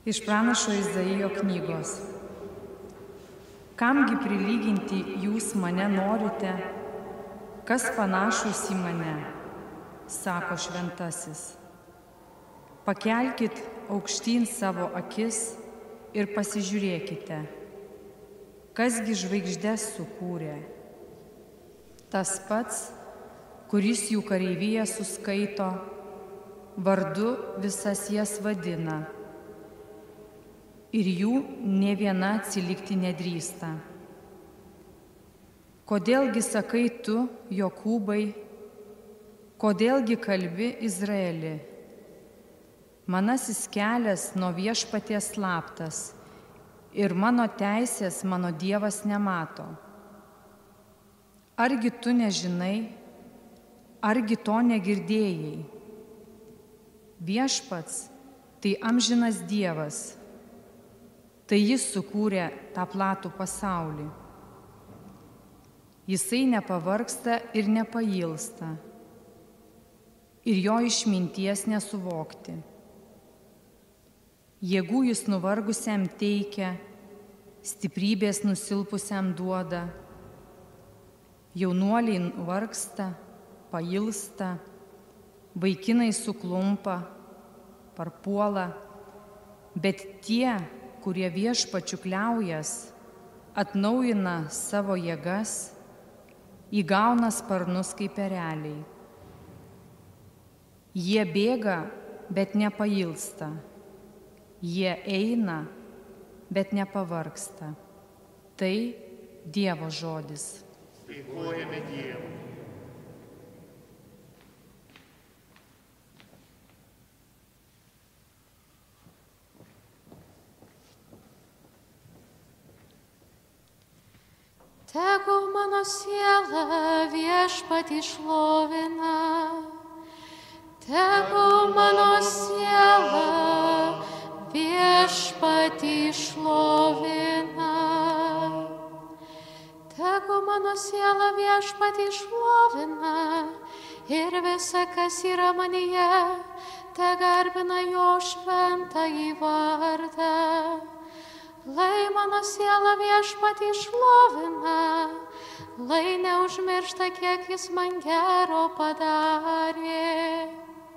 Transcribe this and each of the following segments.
Iš pranašo Izaijo knygos. Kamgi prilyginti jūs mane norite, kas panašus į mane, sako šventasis. Pakelkit aukštyn savo akis ir pasižiūrėkite, kasgi žvaigždes sukūrė. Tas pats, kuris jų kareiviją suskaito, vardu visas jas vadina. Ir jų nė viena atsilikti nedrįsta. Kodėlgi sakai tu, Jokūbai, kodėlgi kalbi Izraeli? Manasis kelias nuo Viešpaties slaptas ir mano teisės mano Dievas nemato. Argi tu nežinai, argi to negirdėjai? Viešpats tai amžinas Dievas. Tai jis sukūrė tą platų pasaulį. Jisai nepavargsta ir nepailsta, ir jo išminties nesuvokti. Jėgų jis nuvargusiam teikia, stiprybės nusilpusiam duoda. Jaunuoliai nuvargsta, pailsta, vaikinai suklumpa, parpuola, bet tie, kurie Viešpačiu kliaujas, atnaujina savo jėgas, įgauna sparnus kaip ereliai. Jie bėga, bet nepailsta. Jie eina, bet nepavargsta. Tai Dievo žodis. Dėkojame Dievui. Tegu mano siela Viešpatį šlovina, tegu mano siela Viešpatį šlovina, tegu mano siela Viešpatį šlovina ir visa, kas yra manyje, te garbina jo šventąjį vardą. Lai mano siela Viešpatį šlovina, lai neužmiršta, kiek jis man gero padarė.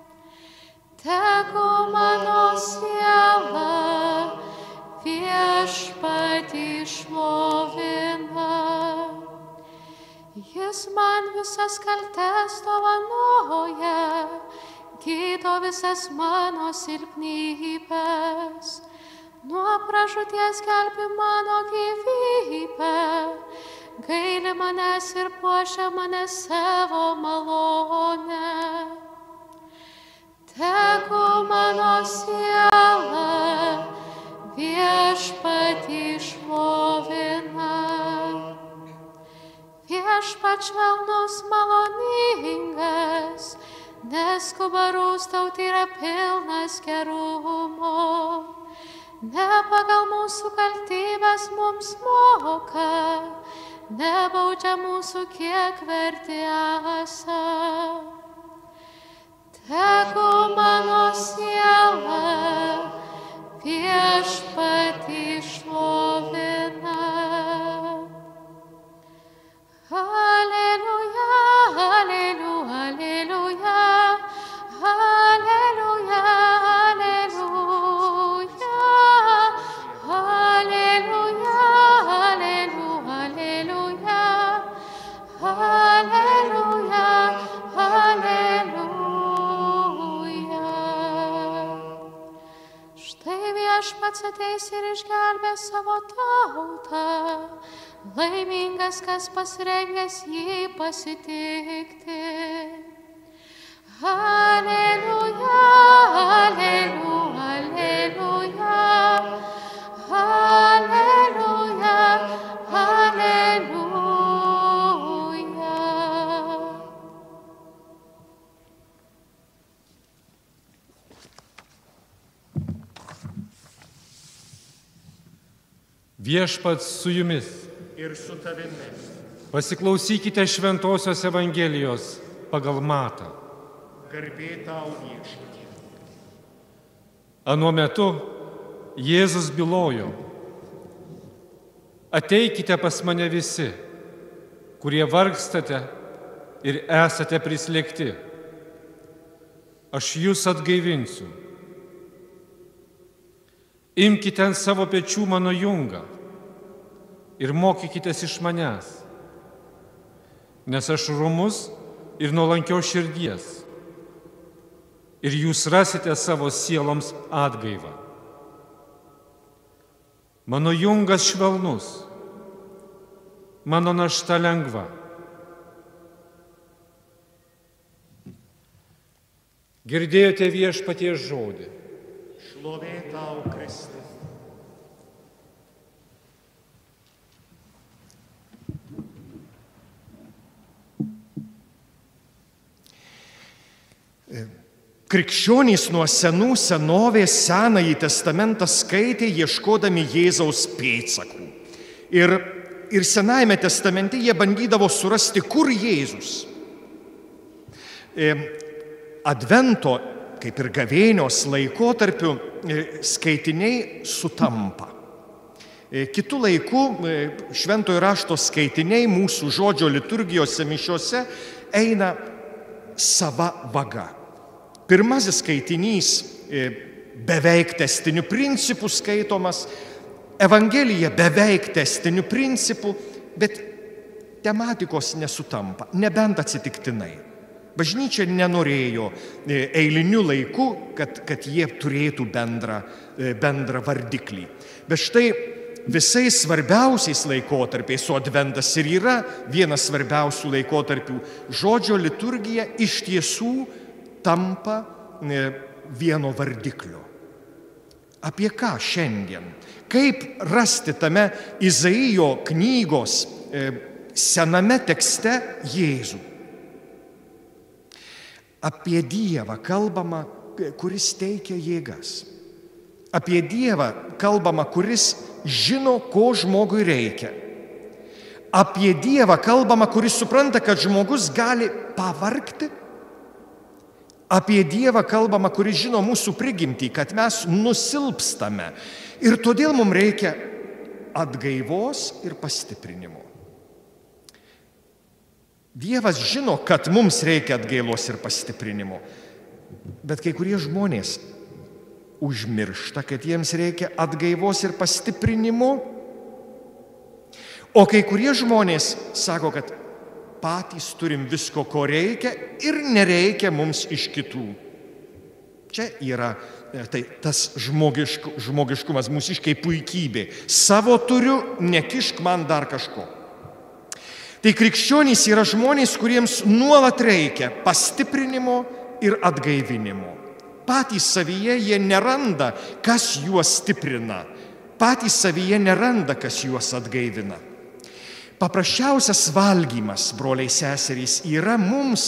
Tegu mano siela Viešpatį šlovina. Jis man visas kaltes dovanoja, gydo visas mano silpnybes. Nuo pražūties gelbi mano gyvybę, gaili manęs ir puošia mane savo malonę. Tegu mano siela Viešpatį šlovina. Viešpats švelnus maloningas, neskuba rūstauti, yra pilnas gerumo. Ne pagal mūsų kaltybes mums moka, nebaudžia mūsų, kiek verti esą. Tegu mano siela Viešpatį šlovina. Alleluja, alleluja, alleluja, alleluja, alleluja. Viešpats ateis ir išgelbės savo tautą, laimingas, kas pasirengęs jį pasitikti. Alleluja, alleluja, alleluja, alleluja, alleluja. Viešpats su jumis. Ir su tavimi. Pasiklausykite Šventosios Evangelijos pagal Matą. Garbė tau, Viešpatie. Anuo metu Jėzus bylojo: ateikite pas mane visi, kurie vargstate ir esate prislėgti. Aš jūs atgaivinsiu. Imkite ant savo pečių mano jungą ir mokykitės iš manęs, nes aš romus ir nuolankios širdies, ir jūs rasite savo sieloms atgaivą. Mano jungas švelnus, mano našta lengva. Girdėjote Viešpaties žodį. Šlovė tau, Kriste. Krikščionys nuo senų senovės Senąjį testamentą skaitė ieškodami Jėzaus pėdsakų. Ir Senajame testamente jie bandydavo surasti, kur Jėzus. Advento, kaip ir gavėnios laikotarpiu, skaitiniai sutampa. Kitų laikų šventojo rašto skaitiniai mūsų žodžio liturgijose mišiose eina sava vaga. Pirmasis skaitinys beveik tęstiniu principu skaitomas, Evangelija beveik tęstiniu principu, bet tematikos nesutampa, nebent atsitiktinai. Bažnyčia nenorėjo eiliniu laiku, kad jie turėtų bendrą vardiklį. Bet štai visais svarbiausiais laikotarpiais, o Adventas ir yra vienas svarbiausių laikotarpių, žodžio liturgija iš tiesų tampa vieno vardiklio. Apie ką šiandien? Kaip rasti tame Izaijo knygos sename tekste Jėzų? Apie Dievą kalbama, kuris teikia jėgas. Apie Dievą kalbama, kuris žino, ko žmogui reikia. Apie Dievą kalbama, kuris supranta, kad žmogus gali pavargti. Apie Dievą kalbama, kuris žino mūsų prigimtį, kad mes nusilpstame. Ir todėl mums reikia atgaivos ir pastiprinimo. Dievas žino, kad mums reikia atgailos ir pastiprinimo. Bet kai kurie žmonės užmiršta, kad jiems reikia atgaivos ir pastiprinimo. O kai kurie žmonės sako, kad patys turim visko, ko reikia ir nereikia mums iš kitų. Čia yra tas žmogiškumas, mūsiškai puikybė. Savo turiu, nekišk man dar kažko. Tai krikščionys yra žmonės, kuriems nuolat reikia pastiprinimo ir atgaivinimo. Patys savyje jie neranda, kas juos stiprina. Patys savyje neranda, kas juos atgaivina. Paprasčiausias valgymas, broliai seserys, yra mums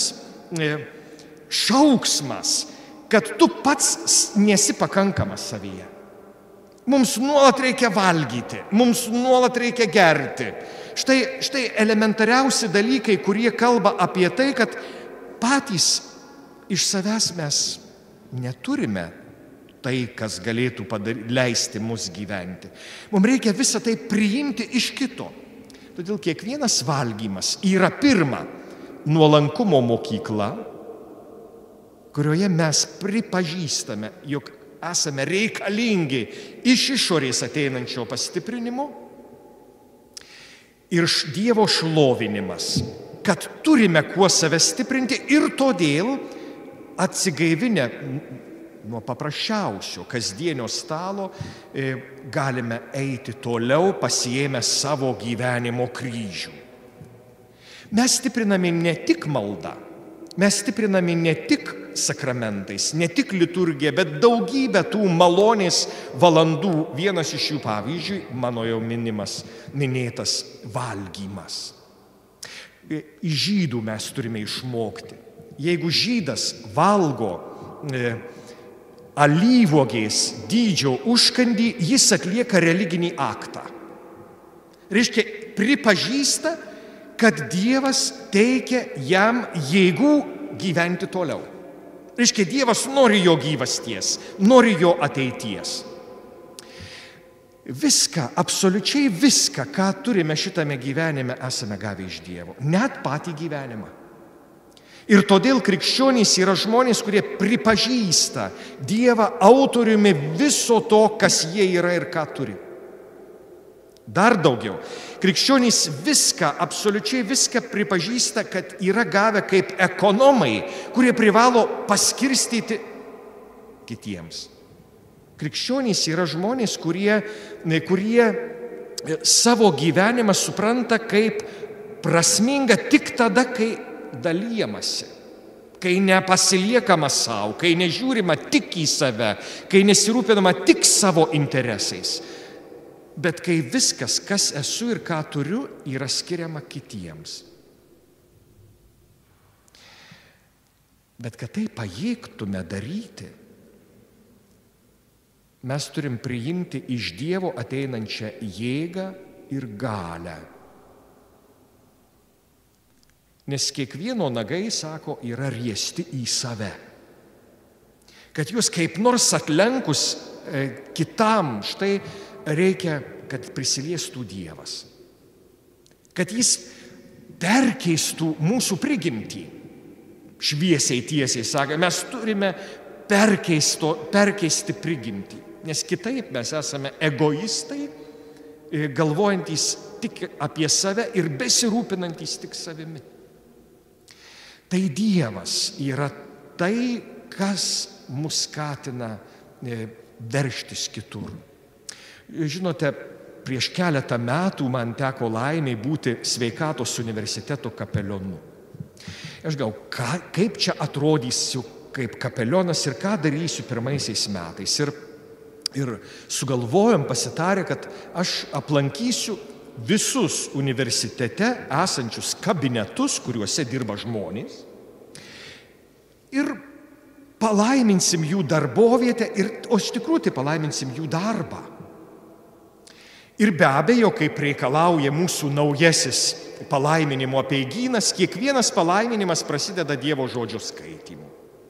šauksmas, kad tu pats nesi pakankamas savyje. Mums nuolat reikia valgyti, mums nuolat reikia gerti. Štai elementariausi dalykai, kurie kalba apie tai, kad patys iš savęs mes neturime tai, kas galėtų leisti mus gyventi. Mums reikia visą tai priimti iš kito. Todėl kiekvienas valgymas yra pirma nuolankumo mokykla, kurioje mes pripažįstame, jog esame reikalingi iš išorės ateinančio pastiprinimo, ir Dievo šlovinimas, kad turime kuo save stiprinti ir todėl atsigaivinę nuo paprasčiausio kasdienio stalo galime eiti toliau pasiėmę savo gyvenimo kryžių. Mes stiprinami ne tik malda, mes stiprinami ne tik sakramentais, ne tik liturgija, bet daugybę tų malonės valandų. Vienas iš jų, pavyzdžiui, mano jau minėtas valgymas. Iš žydų mes turime išmokti. Jeigu žydas valgo alyvuogės dydžio užkandį, jis atlieka religinį aktą. Reiškia, pripažįsta, kad Dievas teikia jam jėgų gyventi toliau. Reiškia, Dievas nori jo gyvasties, nori jo ateities. viską, absoliučiai viską, ką turime šitame gyvenime, esame gavę iš Dievo. Net patį gyvenimą. Ir todėl krikščionys yra žmonės, kurie pripažįsta Dievą autoriumi viso to, kas jie yra ir ką turi. Dar daugiau. Krikščionys viską, absoliučiai viską pripažįsta, kad yra gavę kaip ekonomai, kurie privalo paskirstyti kitiems. Krikščionys yra žmonės, kurie savo gyvenimą supranta kaip prasminga tik tada, kai dalyjamasi, kai nepasiliekama savo, kai nežiūrima tik į save, kai nesirūpinama tik savo interesais, bet kai viskas, kas esu ir ką turiu, yra skiriama kitiems. Bet kad tai pajėgtume daryti, mes turim priimti iš Dievo ateinančią jėgą ir galią. Nes kiekvieno nagai, sako, yra riesti į save. Kad jūs kaip nors atlenkus kitam, štai reikia, kad prisiliestų Dievas. Kad jis perkeistų mūsų prigimtį. Šviesiai, tiesiai, sako, mes turime perkeisti prigimtį. Nes kitaip mes esame egoistai, galvojantys tik apie save ir besirūpinantys tik savimi. Tai Dievas yra tai, kas mus skatina veržtis kitur. Žinote, prieš keletą metų man teko laimė būti Sveikatos universiteto kapelionu. Aš galvoju, kaip čia atrodysiu kaip kapelionas ir ką darysiu pirmaisiais metais. Ir sugalvojom, pasitarę, kad aš aplankysiu visus universitete esančius kabinetus, kuriuose dirba žmonės, ir palaiminsim jų darbovietę, o iš tikrųjų tai palaiminsim jų darbą. Ir be abejo, kaip reikalauja mūsų naujasis palaiminimo apeigynas, kiekvienas palaiminimas prasideda Dievo žodžio skaitymu.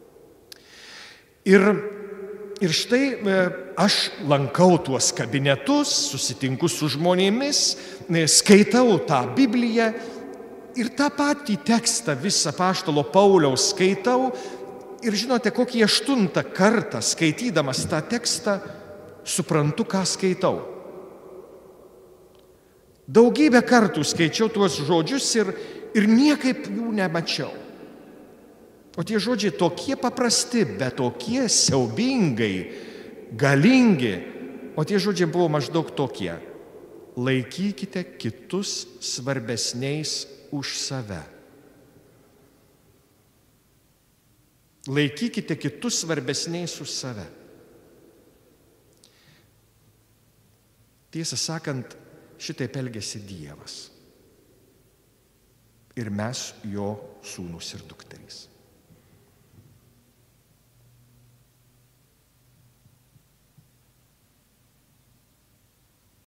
Ir štai aš lankau tuos kabinetus, susitinku su žmonėmis, skaitau tą Bibliją ir tą patį tekstą visą apaštalo Pauliaus skaitau ir žinote, kokį 8 kartą skaitydamas tą tekstą suprantu, ką skaitau. Daugybę kartų skaičiau tuos žodžius ir niekaip jų nemačiau. O tie žodžiai tokie paprasti, bet tokie siaubingai, galingi. O tie žodžiai buvo maždaug tokie. Laikykite kitus svarbesniais už save. Laikykite kitus svarbesniais už save. Tiesą sakant, šitaip elgiasi Dievas. Ir mes jo sūnūs ir dukters.